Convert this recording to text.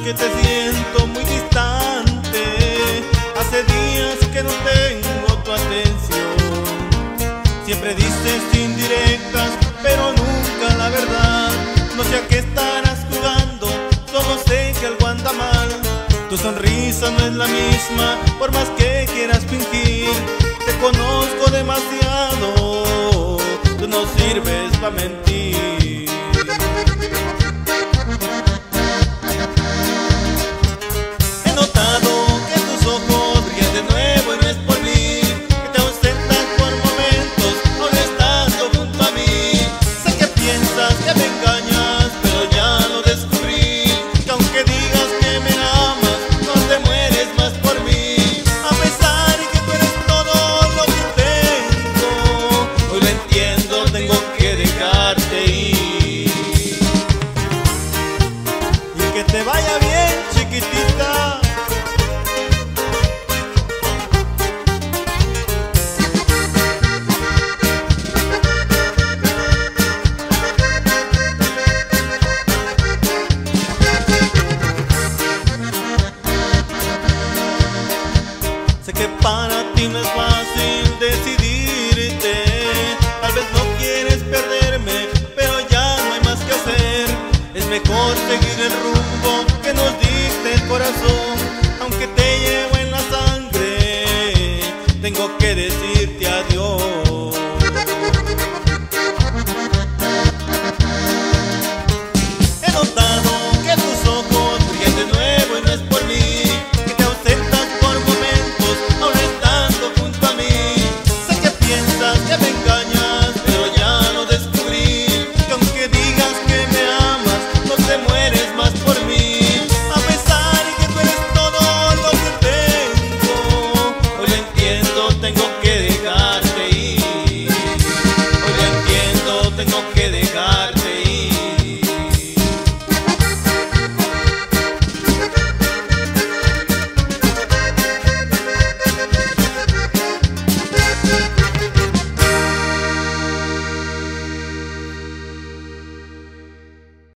que te siento muy distante. Hace días que no tengo tu atención. Siempre dices indirectas, pero nunca la verdad. No sé a qué estarás jugando, solo sé que algo anda mal. Tu sonrisa no es la misma, por más que quieras fingir. Te conozco demasiado, tú no sirves para mentir. He notado que tus ojos brillan de nuevo y no es por mí, que te ausentas por momentos, aún estando junto a mí. Sé que piensas que me engañas, pero ya lo descubrí, que aunque digas que me amas, no te mueres más por mí. A pesar de que tú eres todo lo que tengo, hoy lo entiendo, tengo que dejarte ir. Y que te vaya bien, chiquitita. Sé que para ti no es fácil decidirte, tal vez no quieres perderme, pero ya no hay más que hacer. Es mejor seguir el rumbo